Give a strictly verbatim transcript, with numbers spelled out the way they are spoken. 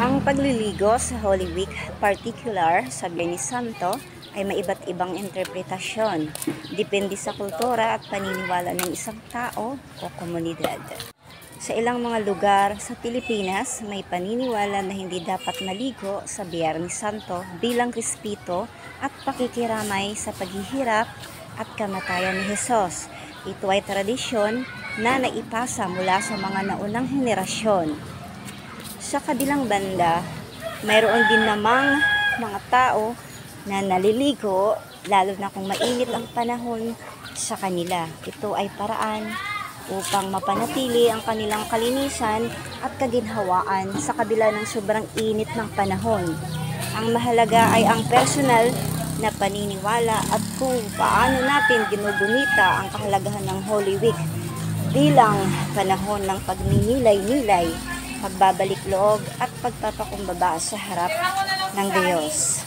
Ang pagliligo sa Holy Week, particular sa Biyernes Santo, ay may iba't ibang interpretasyon. Depende sa kultura at paniniwala ng isang tao o komunidad. Sa ilang mga lugar sa Pilipinas, may paniniwala na hindi dapat maligo sa Biyernes Santo bilang respeto at pakikiramay sa paghihirap at kamatayan ni Hesus. Ito ay tradisyon na naipasa mula sa mga naunang henerasyon. Sa kabilang banda, mayroon din namang mga tao na naliligo lalo na kung mainit ang panahon sa kanila. Ito ay paraan upang mapanatili ang kanilang kalinisan at kaginhawaan sa kabila ng sobrang init ng panahon. Ang mahalaga ay ang personal na paniniwala at kung paano natin ginugunita ang kahalagahan ng Holy Week bilang panahon ng pagninilay-nilay, pagbabalik loob at pagpapakumbaba sa harap ng Diyos.